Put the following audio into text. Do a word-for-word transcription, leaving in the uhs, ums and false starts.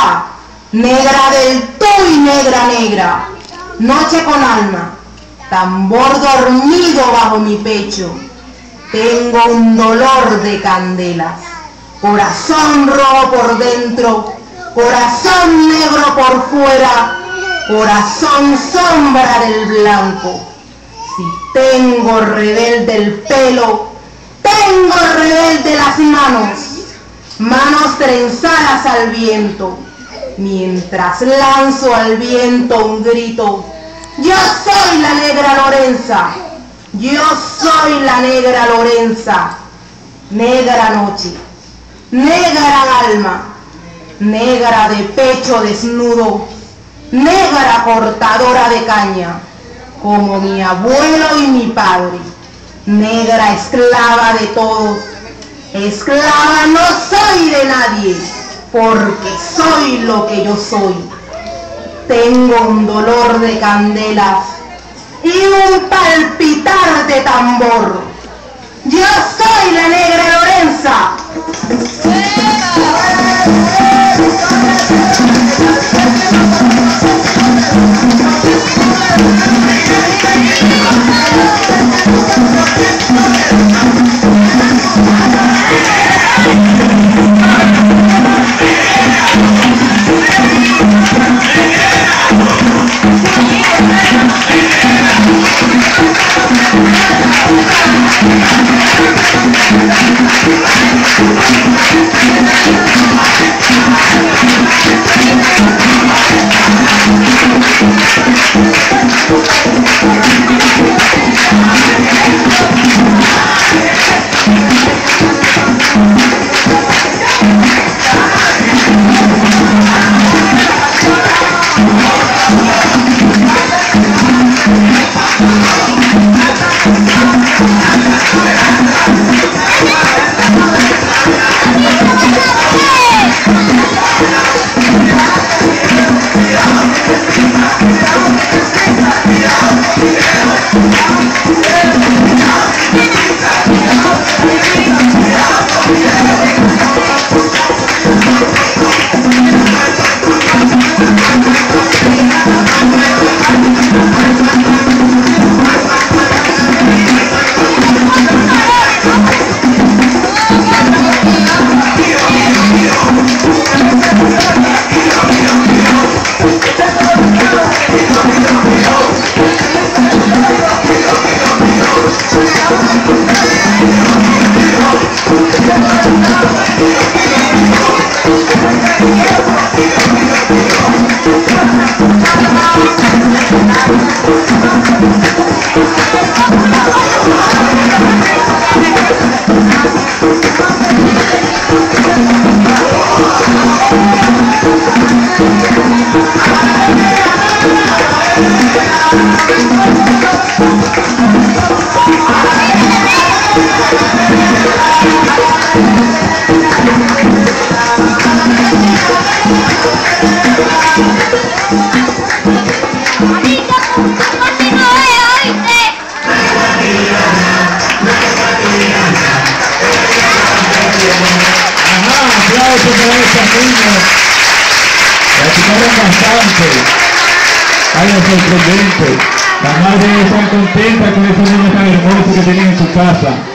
negra, negra del todo y negra, negra. Noche con alma, tambor dormido bajo mi pecho. Tengo un dolor de candelas, corazón rojo por dentro, corazón negro por fuera, corazón sombra del blanco. Si tengo rebelde el pelo, tengo rebelde las manos, manos trenzadas al viento, mientras lanzo al viento un grito. Yo soy la negra Lorenza, yo soy la negra Lorenza, negra noche, negra alma, negra de pecho desnudo, negra cortadora de caña, como mi abuelo y mi padre, negra esclava de todos. Esclava no soy de nadie, porque soy lo que yo soy. Tengo un dolor de candelas y un palpitar de tambor. Yo soy la negra Lorenza. Algo sorprendente. La madre está contenta con esos niños tan hermosos que tienen en su casa.